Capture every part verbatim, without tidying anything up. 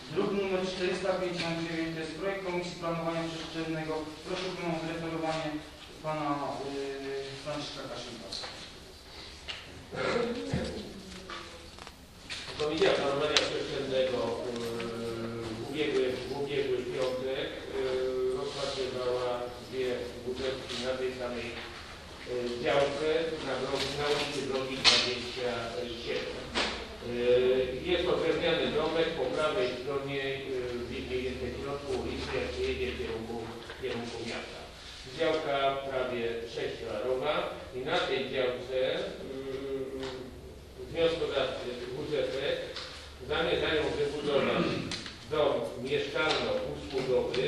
Druk nr czterysta pięćdziesiąt dziewięć to jest projekt Komisji Planowania Przestrzennego. Prosiłbym o zreferowanie pana yy, Franciszka Kaszyka. Komisja Planowania Przestrzennego w ubiegły, w ubiegły piątek rozpatrywała dwie budżetki na tej samej działce na, na ulicy Drogi dwadzieścia siedem. Jest to drewniany domek po prawej stronie mniej więcej w środku ulicy, jak się jedzie w kierunku, w kierunku miasta. Działka prawie sześciolarowa i na tej działce wnioskodawcy W Z P zamierzają wybudować dom mieszkalno-usługowy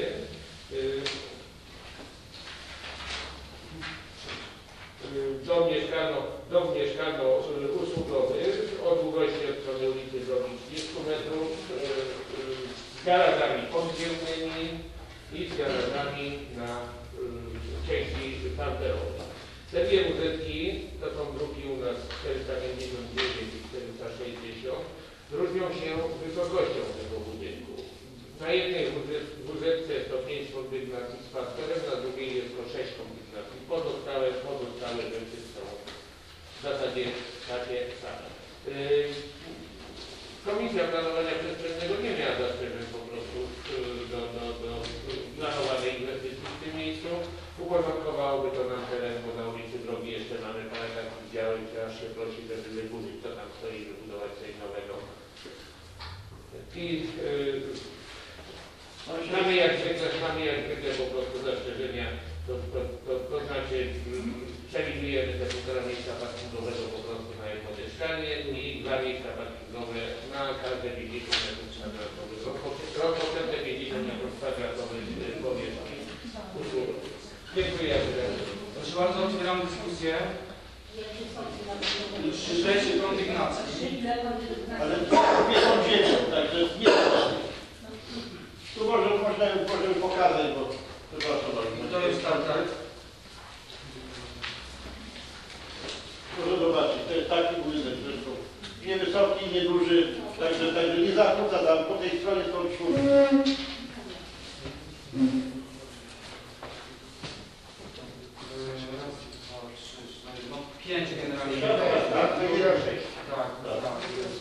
dom mieszkalno, dom mieszkalno-usługowy o długości od strony ulicy Drogi trzydzieści metrów z garażami podziemnymi i z garażami na części parterowej. Te dwie budynki to są druki u nas czterysta pięćdziesiąt dziewięć i czterysta sześćdziesiąt. Różnią się wysokością tego budynku. Na jednej wózeczce jest to pięć kondygnacji z parterem, na drugiej jest to sześć kondygnacji. Pozostałe, pozostałe rzeczy są w zasadzie takie same. Yy, Komisja Planowania Przestrzennego nie miała zastrzeżeń po prostu do, do, do planowanej inwestycji w tym miejscu. Uporządkowałoby to nam teren, bo na ulicy Drogi jeszcze mamy parę takich działek, że aż się prosi, żeby wyburzyć co tam stoi i wybudować coś nowego. I yy, mamy jak zwykle, mamy jak zwykle po prostu zastrzeżenia, to, to, to, to znaczy przewidujemy te półtora miejsca parkingowego po prostu na jedno mieszkanie i dwa miejsca parkingowe na każde pięćdziesiąt metrów kwadratowych. Rozpoczęte pięćdziesiąt metrów kwadratowych powierzchni usługowej. Dziękuję. Proszę bardzo, otwieram dyskusję. Sześć kondygnacji. Ale wiedzą dzieciom, także nie tu może, można, możemy pokazać, bo przepraszam bardzo. To jest tak, tak. Proszę zobaczyć, to jest taki budynek zresztą. Niewysoki, nieduży, także, także nie zakłóca tam, po tej stronie są czwórki. No, pięć generalnie. Tak, tak, sześć. Tak, tak.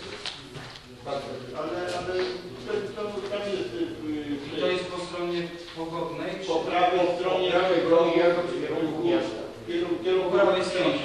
Ale, ale to, to tam jest... I to jest po stronie pogodnej? Po prawej stronie drogi, jako w kierunku miasta. Kierunku po prawej stronie.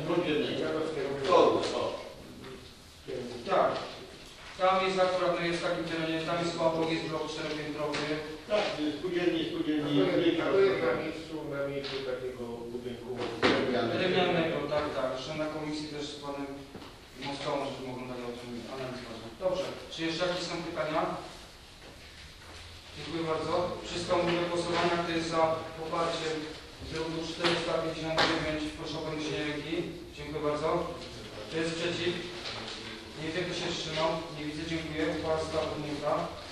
Tak. Tam jest akurat, no jest w takim terenie, tam jest obok, jest blok czteropiętrowy. Tak, spółdzielni, spółdzielni. A to jest na miejscu, na miejscu takiego budynku drewnianego, tak, tak. Zresztą na komisji też z panem Moskową, że mogą dać o tym analizować. Dobrze. Czy jeszcze jakieś są pytania? Dziękuję bardzo. Przystąpimy do głosowania. Kto jest za poparciem druku czterysta pięćdziesiąt dziewięć? Proszę o podniesienie ręki. Dziękuję bardzo. Kto jest przeciw? Nie wiem, kto się wstrzymał. Nie widzę. Dziękuję. Uchwała została podjęta.